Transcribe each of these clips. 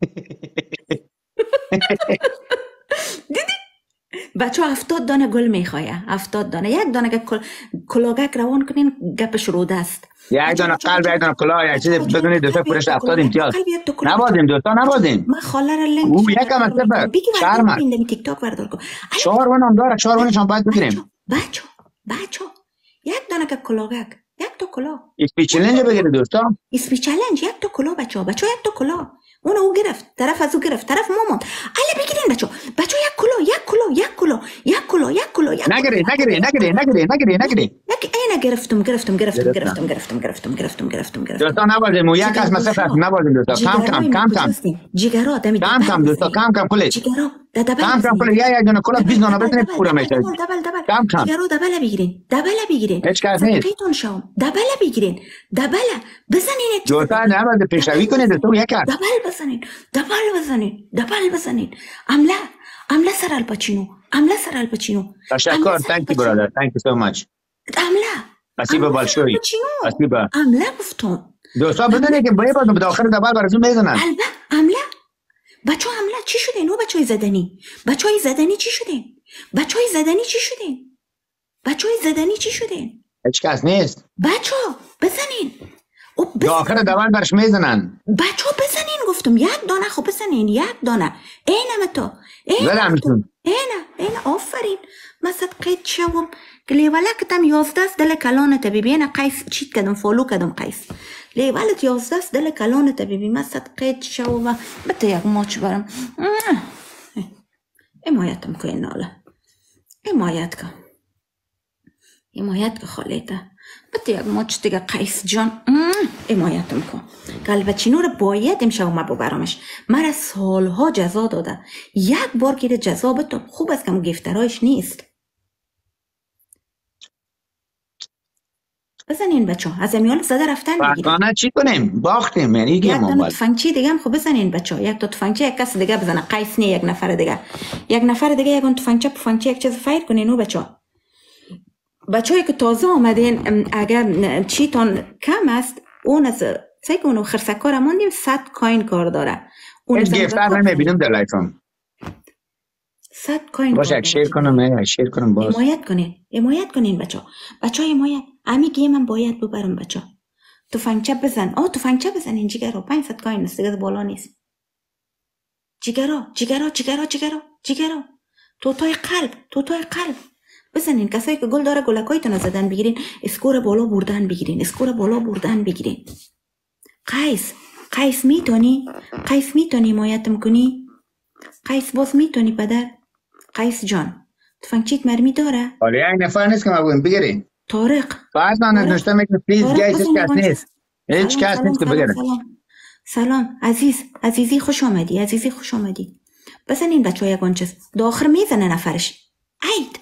بچه 70 دانه گل میخواه، 70 دانه. یک دانه که کلاگک روان کنین گپش روده است. یک دانه قلب، یک دانه کلاه، یک چیز بدونید دوتا پرش 70 امتیاز. نبازیم دوستا، نبازیم. ما خاله را لنک او یکم از صفر شهر بگی تیک تاک بردار کن. شهر هم داره، شهر هم باید بگیریم. بچه یک دانه که کلاگک، یک تا کلاه. اسپی چلنج بگیره دوستا. اسپی چلنج یک تا کلاه بچه یک تا کلاه. او گرفت، طرف از او گرفت، طرف ما موند. اله بگیرین بچه یک کلاه. نگیری. اینا گرفتم. دوستا نبازیم، او یک از مصرف نبازیم دوستا. کم. جیگرا دمی کم دوستا، کم کلی. جیگرا کم کلی، یک دانه کلاه 20 دانه بزنید پورا میشه. کم. جیگرا دبل بگیرین. هیچ کس نیست. تقیتون شام. دبل بگیرین. بزنین. دوستا نباید پیشروی کنید دوستا یک کار. دبل بزنین. عمله سر الپاچینو. تشکر. Thank you brother. Thank you so much. اسیبه بالشوی. اسیبه. عمله گفتم. دوستا بدونید که باید به داخل دبل براتون میزنن. عمله. بچه‌ها عمله چی شده؟ نو بچه‌های زدنی چی شدین؟ هیچ کس نیست. بچه‌ها بزنین. داخل دبل برش میزنن. بچه‌ها بزنین گفتم. یک دانه خب بزنین. یک دانه. اینا آفرین. مثلا قید شوم لیولکتم 11 دل کلانت ببین قیس چیت کدم فالو کدم قیس لیولت 11 دل کلانت ببین مثلا قید شوم بده یک ماچ برم امایتم که ناله امایت که خالیته بده یک ماچ دیگه قیس جان امایتم کن قلبچینو رو باید امشب ما ببرمش. مرا سالها جزا داده. یک بار که جزا بده خوب است که مو گفترایش نیست. بزنین بچه از امیال زده رفتن بگیرین. فقانه چی کنیم؟ باختیم یعنی یک دانه تفنگچی دیگه هم خب بزنین بچه. یک تا تفنگچی یک کس دیگه بزنه. قیس نه یک نفر دیگه یک اون تفنگچی یک چیز فایر کنین. او بچه‌ای که تازه آمدین اگر چیتان کم است اون از فکر اونو خرسکار موندیم 100 کوین کار داره. اون گفتر نمیبینم در لایفم 100 کوین باشه شیر کنم باز حمایت کنین بچه‌ها حمایت. امی گیم باید ببرم بچه‌ها. تفنگچه بزن. تفنگچه بزنین جیگرا 500 کوین است دیگه بالا نیست. جیگرا توتای قلب بزنین. کسایی که گل داره گلکایتون زدن بگیرین. اسکور بالا بردن بگیرین. قیس میتونی حمایتم کنی؟ قیس باز میتونی پدر؟ قیس جان تفنگچیت مرمی داره؟ آره یک نفر نیست که ما بگیم بگیرین. طارق بعد من نوشته میگم پلیز گایز هیچ کس نیست که بگیره. سلام عزیزی خوش آمدی. بزنین بچه‌ها یگان چیز داخل میزنه نفرش. عید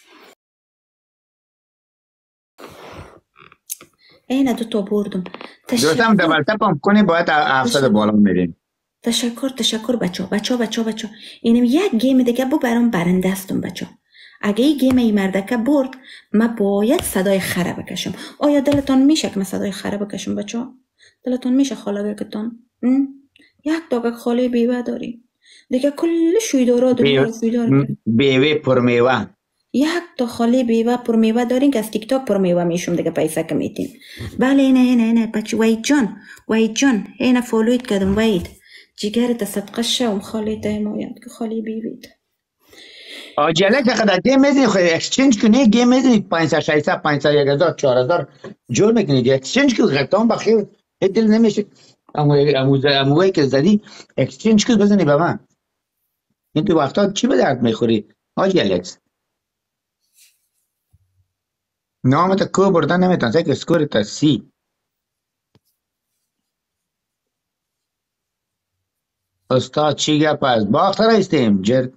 اینا دوتا بردم. دوستم دبل تپم کنی باید 700 بالا میرین. تشکر بچه. اینم یک گیم دیگه برام برنده هستم بچه. اگه این گیم ای مردکه برد ما باید صدای خره بکشم. آیا دلتان میشه که من صدای خره بکشم بچه؟ دلتان میشه خاله بکتان؟ یک داگه خاله بیوه داری دیگه کل شویدارا بیوه پرمیوه. یک تا خاله بیوه پرمیوه دارین که از تیک تاک پرمیوه میشم دیگه پیسه که میتین. بله اینه بچه. وید جان اینه فالویت کردم. وید جیگرت صدقه شوم خاله حمایت که خاله بیوید. آجله چقدر گیم میزنید خود اکسچنج کنید گیم میزنید 500 600 500 1000 4000 جور میکنید اکسچنج کنید غلطان بخیر دل نمیشه. اموی که زدی اکسچنج کنید بزنید به من. این تو وقتا چی به درد میخوری آجله؟ نامت کو بردن نمیتونن که اسکور تا سی. استاد چی گپ است؟ باخت رایستیم جرد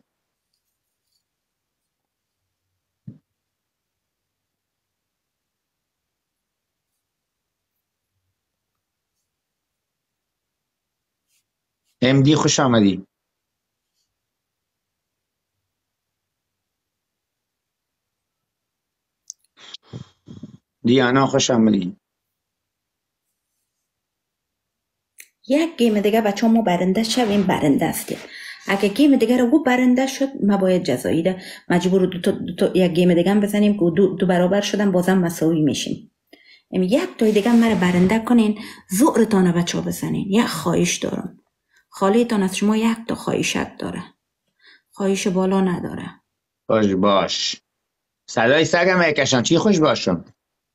امدی خوش آمدی. دیانا خوش آمدی. یک گیم دیگه بچه ما برنده شویم، برنده هستیم. اگه گیم دیگه رو برنده شد ما باید جزایی ده مجبور یک گیم دیگه هم بزنیم که دو برابر شدن بازم مساوی میشیم. یک تای دیگه مرا برنده کنین، زورتان بچه ها بزنین. یک خواهش دارم، خالیتان از شما یک تا خواهشت داره، خواهش بالا نداره. خوش باش. صدای سگم میکشم. چی خوش باشم؟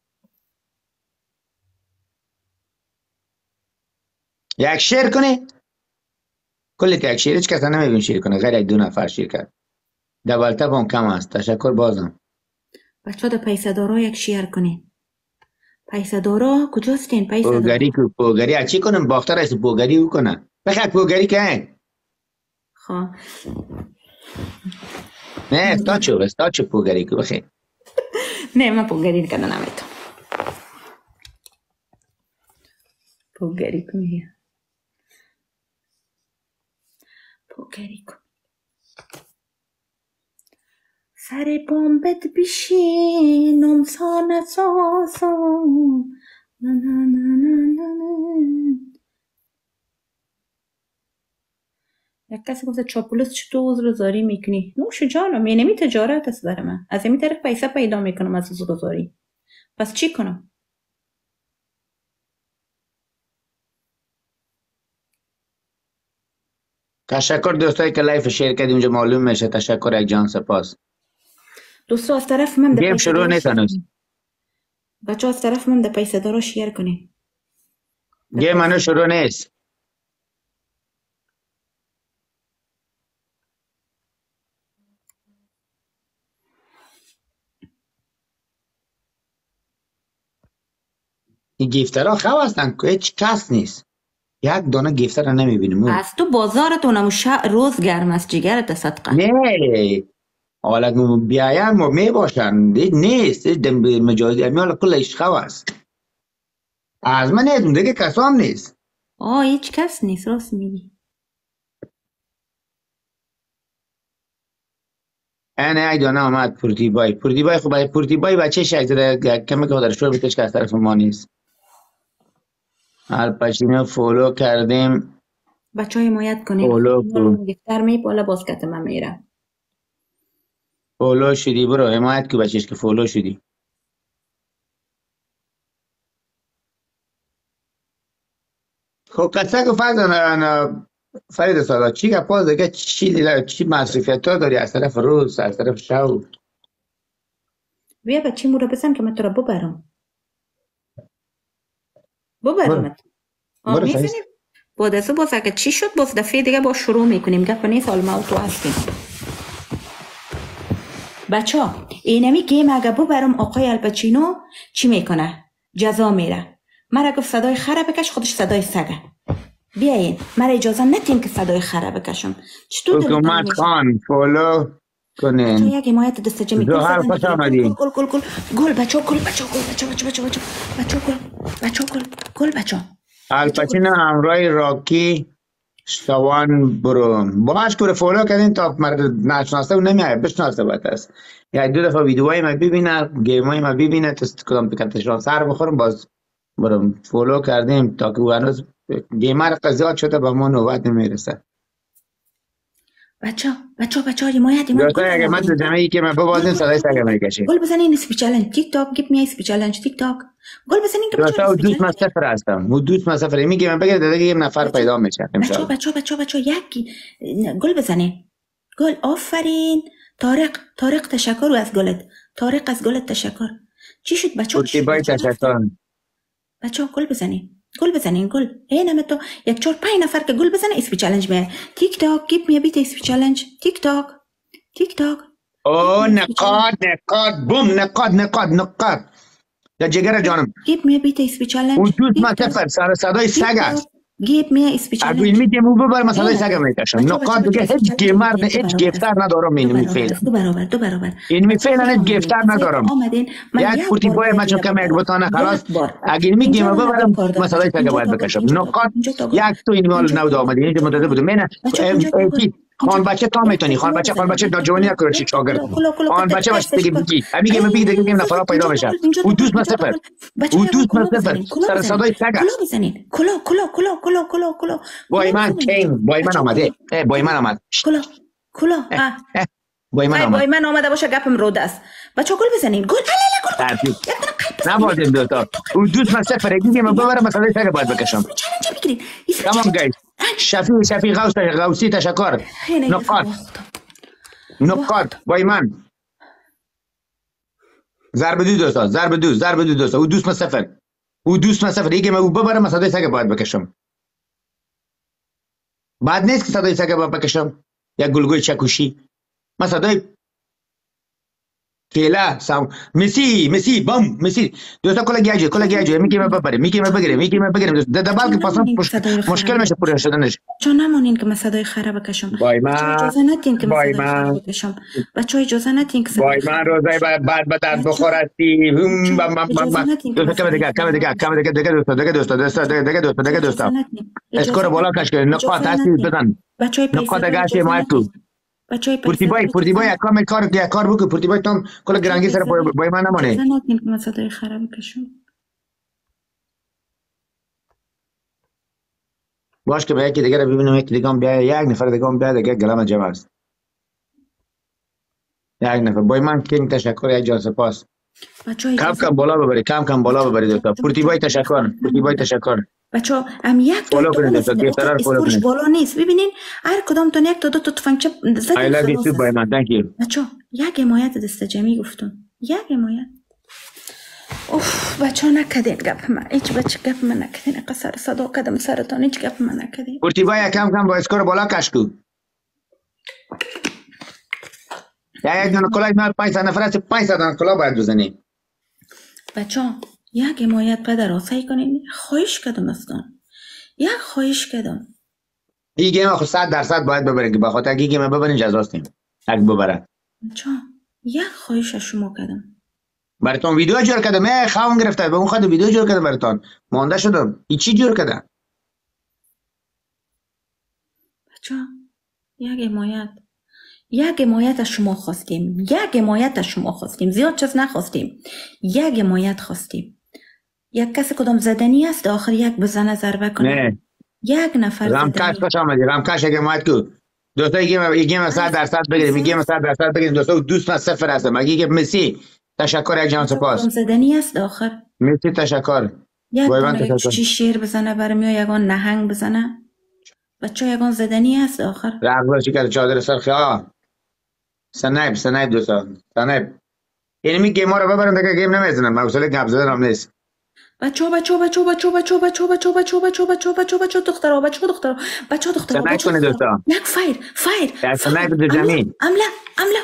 یک شیر کنی؟ کلی که یک شیر هیچ کس نمیبین شیر کنه غیر یک دو نفر شیر کرد. دوالته هم کم است. تشکر بازم. بچه ها ده پیسه دارا یک شیر کنین. پیسه دارا کجاستین؟ پیسه دارا پوگری که پوگری از چی کنم؟ باختر از پوگری او کنه. بخیر پوگری که خواه نه استاچو پوگری که بخیر. نه من پوگری نکنه نمیتون. پوگری کنی پوگری کن سر بامبت بشینم سانه ساسم نه نه نه نه نه. یک کسی گفته چاپلوس چطور عذرگزاری میکنی؟ نوش جانم، اینمی تجارت است برای من. از این طریق پیسه پیدا میکنم از عذرگزاری. پس چی کنم؟ تشکر دوستایی که لایف شیر کردیم اونجا معلوم میشه. تشکر یک جان سپاس. دوستو از طرف من گیم شروع نیست هنوز. بچه از طرف من ده پیسه دارا شیر کنین. گیم هنوز شروع نیست. این گیفترها خواه هستن که هیچ کس نیست. یک دانه گیفتر رو نمیبینیم. از تو بازارتون روز گرم است جگرت صدقه. نه حالا بیایم و میباشن نیست. مجازی امیال کلش خواه است. از من نیست دیگه کسا هم نیست. هیچ کس نیست، راست میگی. اینه یک دانه آمد پورتیبای خب پورتیبای بچه شک زده کمی که خودش رو بکش که از طرف ما نیست. الپچینو فولو کردیم. بچه های حمایت کنیم. فولو گفتر می بالا باسکت من میرم. فولو شدی برو حمایت که بچهش که فولو شدی. خب قصه که فرید سالا چی که پاز دیگه چی مصرفیت ها داری از طرف روز از طرف شو؟ بیا بچه مورا بزن که من تو را ببرم. ببرمت. میزنیم با دستو باز اگه چی شد باز دفعه دیگه با شروع میکنیم. گفت نیست حال ما تو هستیم. بچه ها اینمی گیم اگه ببرم آقای الپچینو چی میکنه؟ جزا میره. مرا گفت صدای خره بکش، خودش صدای سگه. بیاین مرا اجازه ندیم که صدای خره بکشم. چطور حکومت خان فولو کنین. بچه یک حمایت دسته جمعی زهر خوش آمدین. گل بچه بچه الپچینو همراه راکی سوان برو باش که فولو کردین تا مرد نشناسته و نمیایه بشناسته باید است. یک دو دفعه ویدیوهای ما ببینه گیمای ما ببینه تا کدام پیکتشان سر بخورم باز برو فولو کردیم تا که هنوز گیمر قضیات شده به ما نوبت نمیرسه. بچه حمایت دوستای اگه من تو جمعی که من ببازیم صدای سگه میکشیم. گل بزنین اسپی چالش تیک تاک گیب می اسپی چالش تیک تاک گل بزنین که دوستا دوست من صفر هستم و دوست من صفر میگه من بگه دیگه یک نفر پیدا میشه. بچه یکی گل بزنین. گل آفرین. طارق تشکر از گلت. طارق از گلت تشکر. چی شد بچه؟ تشکر. بچه گل بزنین گل. اینم تو یک 4 5 نفر که گل بزنه اسپی چالش میه. تیک تاک گیب می بیت اسپی چالش تیک تاک. نقاط بوم نقاط یا جگر جانم. گیب می بیت اسپی چالش. اون دوست من صفر صدای سگ است. گیب می اسپی چالش. اگه این میگم ببر من صدای سگ میکشم. نقاط دیگه هیچ گیمر نه هیچ گیفتر ندارم اینمی فعلا. دو برابر. اینمی فعلا هیچ گیفتر ندارم. یک پورتیبای من چون کم یک بوتانه خلاص. اگه میگم ببرم من صدای سگ باید بکشم. نقاط یک تو اینمی حال نود آمدی اینجا مدده بودم. من خان بچه تا میتونی خان بچه تا جوانی نکرد چی شاگرد خان بچه باش دیگه بگی میگه دیگه نفرا پیدا بشه او دوست مسافر او دوست مسافر سر صدای سگ کلا بزنین کلا بای من کینگ بای من آمده بای من آمد کلا بای من آمده باشه گپم روده است بچه گل بزنین گل نباید دوستا او دوست مسافر دیگه من ببرم مسئله سگ باید بکشم تمام گایز شفی غوثی تشکر نقاط بای من ضرب دو دوستا او دوست مسافر دیگه من او ببرم مسئله سگ باید بکشم بعد نیست که صدای سگ باید بکشم یا گلگوی چکوشی من صدای کیلا سام مسی بام دوستا کلا گیاجو میگه من بگیرم دوستا دبال که پاسم مشکل میشه پوره شدنش چون نمونین که من صدای خره بکشم بای من اجازه ندین که من صدای خره بکشم بچه اجازه ندین که بای من روزای بعد بدن بخورستی دیگه دوستا اسکور بالا کش که نقاط هستی بدن نقاط گاشی مایت کو پورتیبای کار بکو پورتیبای تام کلا گرانگی سر بای من نمونه اجازه ندین که من صدای خره بکشم باش که به یکی دیگه رو ببینم یکی دیگه هم بیای یک نفر دیگه هم بیای دیگه گلم جمع است یک نفر بای من کینگ تشکر یک جان سپاس کم بالا ببری دوستا پورتیبای تشکر بچه هم یک اسکورش بالا نیست ببینین هر کدام تون یک تا دو تا تفنگچه I love you too بای من thank you بچه یک حمایت دست جمعی گفتم یک حمایت اوف بچه نکدین گپ من هیچ بچه گپ من نکدین قصر صدا کدم سرطان هیچ گپ من نکدین پورتیبای کم با اسکور بالا کشکو یک دونه کلاه میاد 500 نفر است 500 دونه کلاه باید بزنی بچه یک حمایت پدر آسایی کنین خواهش کدم استان یک خواهش کدم این گیم خود 100% باید ببرین که بخاطر اگه گیم ببرین جزاستیم اگه ببره بچه یک خواهش از شما کدم براتون ویدیو جور کردم خواهم گرفته به اون خود ویدیو جور کردم براتون مانده شدم این چی جور کردم بچه یک حمایت از شما خواستیم زیاد چیز نخواستیم یک حمایت خواستیم یک کسی کدام زدنی است آخر یک بزنه ضربه کنه نه یک نفر رامکاش خوش آمدی رامکاش اگه حمایت کو دوستا این گیم 100% بگیریم این گیم 100% بگیریم دوستا دوست من صفر هستم اگه که مسی تشکر یک جان سپاس کدام زدنی است آخر مسی تشکر یک چی شیر بزنه برم یا یگان نهنگ بزنه بچه یگان زدنی است آخر رقبه چی کرده چادر سر خیاه سنایب دوستا سنایب اینمی گیم ها رو ببرم دیگه گیم نمیزنم موصله گپ زدن هم نیست بچه دخترها سنایب کنه دوستا یک فایر سنایب دو زمین عمله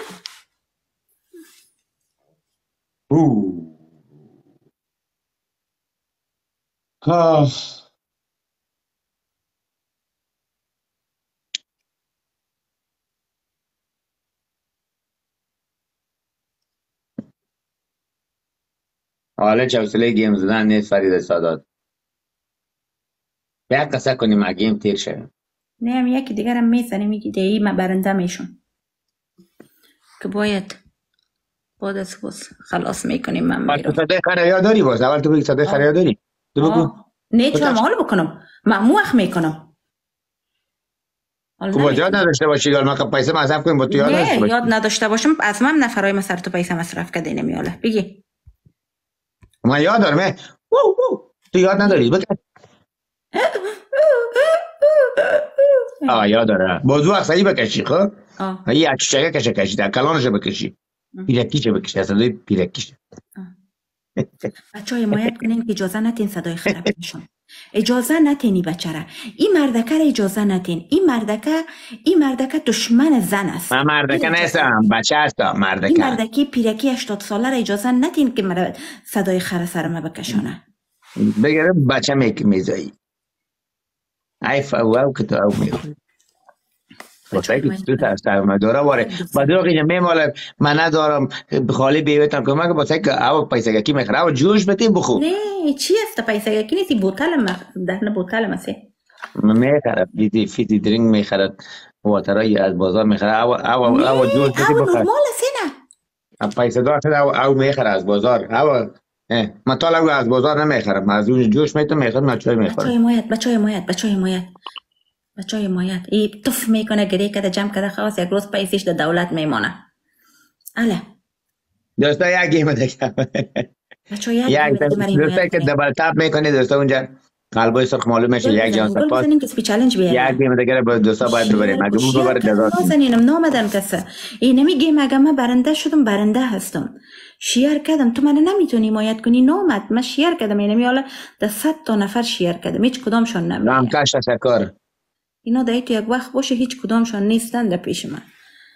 حالا چوسله گیم زدن نیست فرید سادات یک قصه کنیم ما گیم تیر شویم نه یکی دیگر هم میزنیم میگی دیگه من برنده میشون که باید از بس خلاص میکنیم من میرم صدای خریاد داری باز اول تو بگی صدای خریاد داری تو بگو نه چرا حال بکنم من موخ میکنم خب یاد نداشته باشی گال ما پیسه مصرف کنیم با تو یاد نداشته باشی یاد نداشته باشم از من نفرای ما سر تو پیسه مصرف کرده نمیاله بگی من یاد دارم تو یاد نداری بگی یاد داره بازو اخصایی بکشی خب یه اچشگه کشی در کلانش بکشی پیرکیشه بکشی از صدای پیرکیشه بچه های حمایت کنین که اجازه نتین صدای خراب بشون اجازه نتینی بچه را این مردکه را اجازه نتین این مردکه دشمن زن است من مردکه نیستم بچه هستم مردکه این مردکه پیرکی 80 ساله را اجازه نتین که صدای خره سرمه بکشونه بگره بچه میزایی ای فاو که تو او میخوری بسایی که تو ترستر داره واره با دو قیجه میماله من ندارم خالی بیویتم که من که بسایی که او پیسگکی میخوره او جوش بتی بخور نه چی است پیسگکی نیستی بوتل دهنه بوتل مسیح میخوره فیتی درینگ میخوره واترایی از بازار میخره او جوش بسی او بخر نرمال سینه پیسه دار شده او میخره از بازار او من تا لگو از بازار نمیخرم از اون جوش میتونم میخرم من چای میخورم بچه های مایت ای تف میکنه گریه کده جمع کده خواست یک روز پیسیش در دولت میمانه اله دوستا یک گیم دیگه بچه های یک گیم دیگه مریم دوستا که دبل تاپ میکنه دوستا اونجا قلبای سرخ معلوم میشه یک جان گل بزنیم که سپی چالنج بیاره یک گیم دیگه با دوستا باید ببریم اگه مو ببره جزا نازنینم نامدم کسه این نمی گیم اگه من برنده شدم برنده هستم شیر کردم تو من نمیتونی حمایت کنی نامد من شیر کردم اینمی حالا ده 100 تا نفر شیر کردم هیچ کدامشون نمیاد رام کاش تشکر اینا دیگه تو یک وقت باشه هیچ کدامشون نیستن در پیش من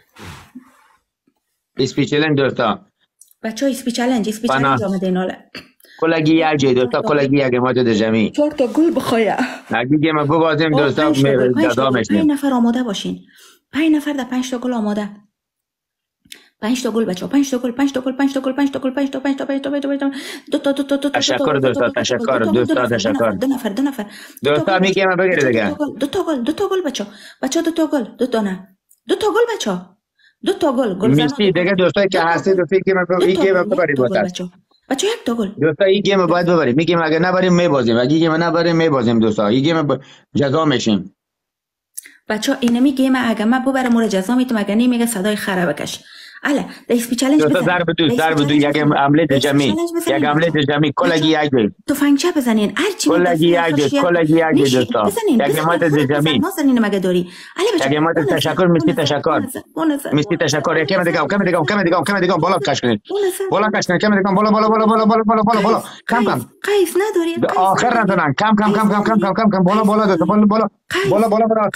اسپیچلن دوستا بچه اسپی چالنج آمده این حاله کلگی یک جای دوستا کلگی یک ماده در جمعی 4 تا گل بخواه اگه گیم ببازیم دوستا جدا 5 میشیم نفر آماده باشین 5 نفر در 5 تا گل آماده 5 تا گل بچه 5 تا گل 5 تا گل 5 تا گل 5 تا گل 5 تا 5 تا 5 تا 5 تا 2 تشکر دوستا تشکر دوستا تشکر 2 نفر دوستا میگم بگیرید دیگه 2 تا گل بچه 2 تا گل 2 تا نه 2 تا گل بچه 2 تا گل میسی دیگه دوستایی که هستی تو فکر من این گیم ببرید واسه بچه 1 تا گل دوستا این گیم باید ببریم میگیم اگه نبریم میبازیم اگه گیم نبریم میبازیم دوستا این گیم جزا میشیم بچه اینمی گیم اگه من ببرم مورد جزا میتونم اگه نمیگه صدای خره بکش اله در اسپی چالنج دوستا ضرب دو یک عملت جمعی یک عملت جمعی کلگی یک جای تفنگچه بزنین هرچی کلگی یک جای دوستا یک مات جمعی نازنین مگه داری اله بچه یک مات تشکر میسی تشکر میسی تشکر یکم دیگه بالا کش کنید بالا کش کنید کم بالا کم قیس نداری آخر ندارن کم بالا دوستا بالا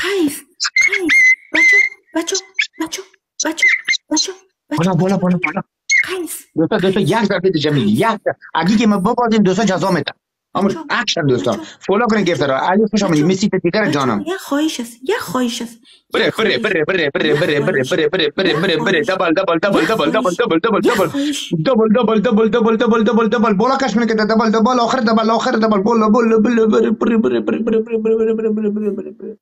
قیس بالا قیس دوستا یک ضربه جمعی یک اگه که ما ببازیم دوستا جزا میدن اما اکشن دوستا فولو کنید گفت را علی خوش آمدید میسی تیکر جانم یک خواهش است بره دبل بالا کش میکنه که دبل آخر دبل بالا بره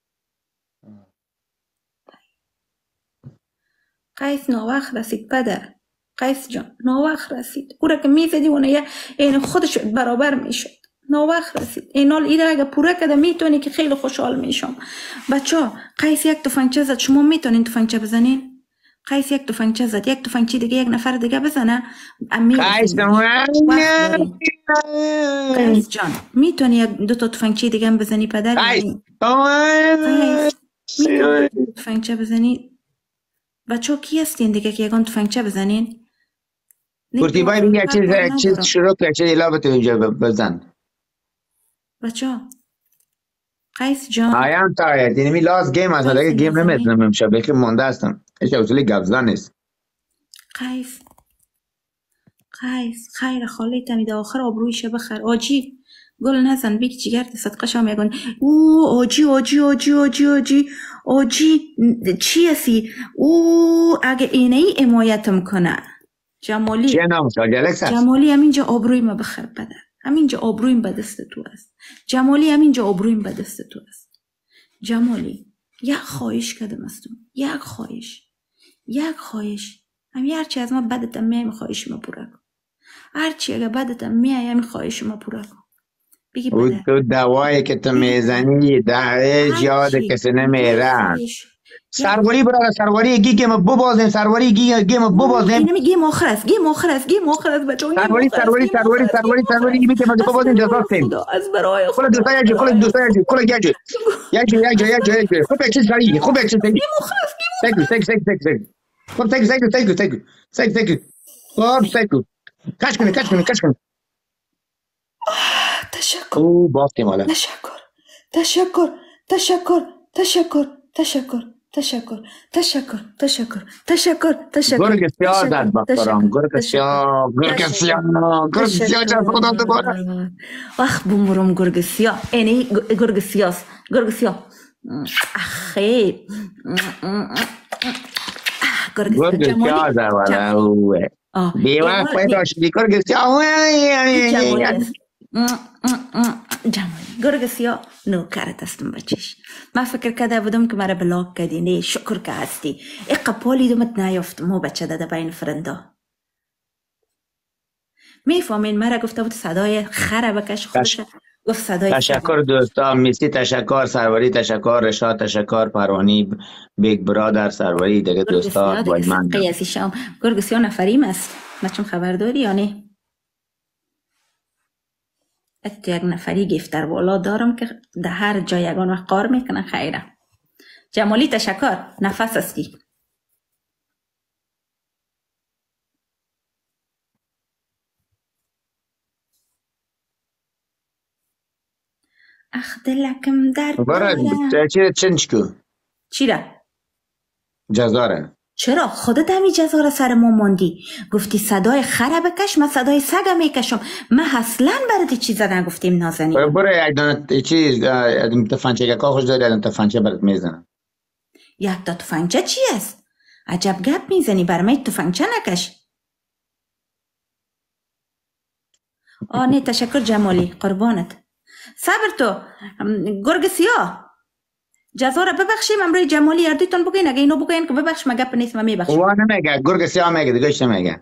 قیس نووقت رسید پدر قیس جان نووقت رسید او را که میزدی اونه این خودش برابر میشد نووقت رسید این حال ایده اگه پوره کده میتونی که خیلی خوشحال میشم بچه ها قیس یک تفنگچه زد شما میتونین تفنگچه بزنین قیس یک تفنگچه زد یک تفنگچه دیگه یک نفر دیگه بزنه قیس جان میتونی یک 2 تا تفنگچه دیگه هم بزنی پدر قیس میتونی تفنگچه بزنی بچه کی هستین دیگه که یکان تفنگچه بزنین گرتی باید یک چیز شروع که چیز لابتو اینجا بزن بچه قیس جان I am tired اینمی لاست گیم هست دیگه گیم نمیتونم امشب بخی مونده هستم هیچ اصولی گفزن نیست قیس خیر خاله تمیده آخر آبرویشه بخر آجی گل نزن بیک جگرد صدقه شام یکن او آجی چی هستی او اگه اینه ای امایتم کنه جمالی چیه نام جمالی همینجا آبروی ما بخر پدر همینجا آبرویم به دست تو است جمالی همینجا آبرویم به دست تو است جمالی یک خواهش کردم از تو یک خواهش همی هرچی از ما بدتم میایم خواهش ما پورا کن هرچی اگه بدتم میایم خواهش ما پورا کن بگی پدر تو دوایی که تو میزنی دهش یاد کسی نمیره سروری برای سروری گیم ببازیم سروری گیم ببازیم اینمی گیم آخر است بچه سروری میگه ما ببازیم جزا سیم از برای کل دوستا یک خوب یک چیز سریع گیم آخر است خب کش کنی تشکر او بافتیم حالا تشکر گرگ سیاه زد بخورم گرگ سیاه چه خدا دوباره وقت بمرم گرگ سیاه اینه گرگ سیاه خیر گرگ سیاه زد بیوه پیدا شدی گرگ سیاه جمالی گرگ سیاه نوکرت هستم بچیش. من فکر کرده بودم که مرا بلاک کردی. نه شکر که هستی. اقا پالی دومت نیافتم مو بچه داده بین فرندا. میفهمین مرا گفته بود صدای خره بکش خودش گفت صدای تشکر دوستان، میسی تشکر، سروری تشکر، رشاد تشکر، پروانی، بیگ برادر، سروری دیگه دوستان با من. قیاسی شام گرگ سیاه نفریم است. ما چون خبر داری یا نه؟ ات یک نفری گفتر بالا دارم که در هر جای یگان وقت قار میکنن. خیره. جمالی تشکر، نفس هستی. اخ دلکم در برای چی چنچکو؟ چی را؟ جزاره. چرا؟ خودت همی جزاره سر ما ماندی. گفتی صدای خره بکش، من صدای سگ میکشم. من اصلا برات چیز نگفتیم نازنین. برای یک دانه چیز تفنچه که خوش داری ادم تفنچه برات میزنم. یک تا تفنگچه چی است؟ عجب گپ میزنی. برای تفنگچه نکش. نه تشکر جمالی قربانت. صبر تو گرگ سیاه. جزاره ببخشیم امروی جمالی اردویتون بگین. اگه اینو بگین که ببخش من گپ نیست من میبخشم. او نمیگه گرگ سیاه میگه دیگه چی نمیگه.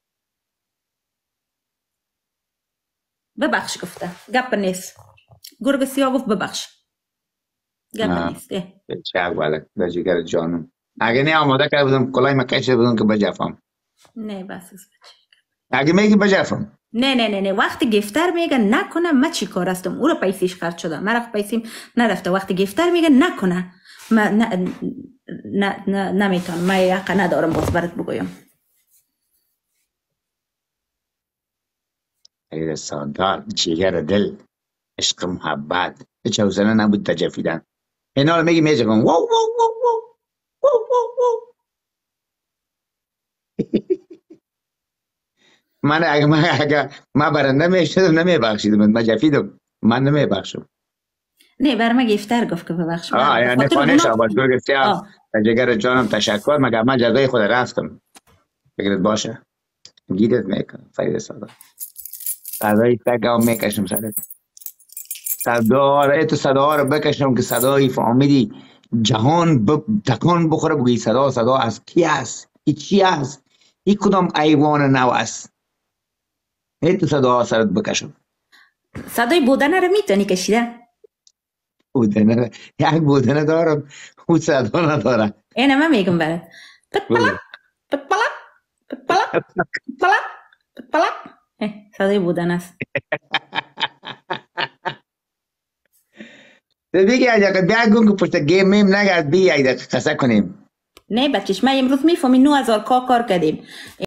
ببخش گفته گپ نیست. گرگ سیاه گفت ببخش. گپ نیست. چه اوله در جگر جانم. اگه نه آماده کرده بودم کلای مکشه بودم که بجفم. نه بس اگه میگی بجفم. نه وقتی گفتر میگه نکنه من چی کار هستم. او رو پیسیش خرج شده. من رفت پیسیم نرفته. وقتی گفتر میگه نکنه من نمیتونم. من یقه ندارم باز برات بگویم. خیر سادات جگر دل عشق محبت چه حوصله نبود تجفیدن. اینا رو میگی میجه کن واو واو واو واو واو واو واو. اگه من برنده میشدم نمیبخشیدم. من جفیدم. من نمیبخشم. نه بر من گفتر گفت که ببخش. یعنی خانش آباد گرگ سیاه جگر جانم تشکر. مگر من جزای خود رفتم. فکرت باشه گیرت میکنم. فرید سادات صدای سگ هم میکشم سرت. صدا رو بکشم که صدای فامیلی جهان تکان بخوره بگی صدا از کی است؟ ای چی است؟ ای کدام ایوان نو است؟ تو صدا سرت بکشم. صدای بودنه رو میتونی کشیده؟ بودنه یک بودنه دارم. او صدا نداره. اینه من میگم برد پت پلک پت پلک پت پلک پلک پت پلک. صدای بودنه است. دیگه اگه بیاگون که پشت گیم میم نگرد بیا قصه کنیم. نه بچش ما امروز میفهمی 9000 کار کردیم.